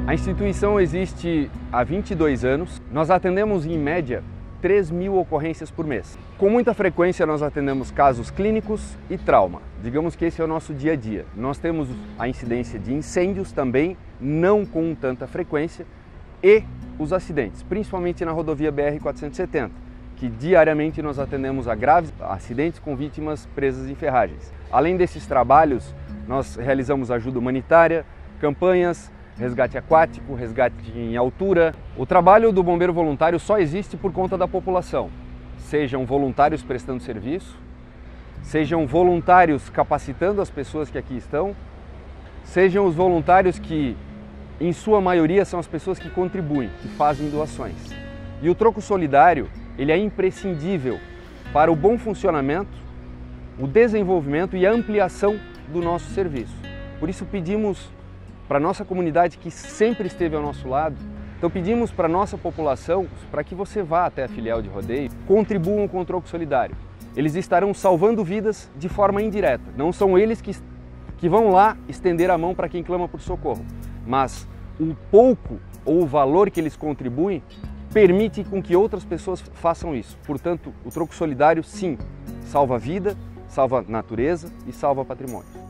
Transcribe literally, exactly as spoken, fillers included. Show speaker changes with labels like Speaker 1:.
Speaker 1: A instituição existe há vinte e dois anos. Nós atendemos em média três mil ocorrências por mês. Com muita frequência nós atendemos casos clínicos e trauma. Digamos que esse é o nosso dia a dia. Nós temos a incidência de incêndios também, não com tanta frequência, e os acidentes, principalmente na rodovia B R quatrocentos e setenta, que diariamente nós atendemos a graves acidentes com vítimas presas em ferragens. Além desses trabalhos, nós realizamos ajuda humanitária, campanhas, resgate aquático, resgate em altura. O trabalho do bombeiro voluntário só existe por conta da população. Sejam voluntários prestando serviço, sejam voluntários capacitando as pessoas que aqui estão, sejam os voluntários que, em sua maioria, são as pessoas que contribuem, que fazem doações. E o troco solidário, ele é imprescindível para o bom funcionamento, o desenvolvimento e a ampliação do nosso serviço. Por isso pedimos para a nossa comunidade que sempre esteve ao nosso lado, então pedimos para a nossa população para que você vá até a filial de rodeio, contribuam com o troco solidário. Eles estarão salvando vidas de forma indireta, não são eles que, que vão lá estender a mão para quem clama por socorro, mas o pouco ou o valor que eles contribuem permite com que outras pessoas façam isso. Portanto, o troco solidário, sim, salva vida, salva natureza e salva patrimônio.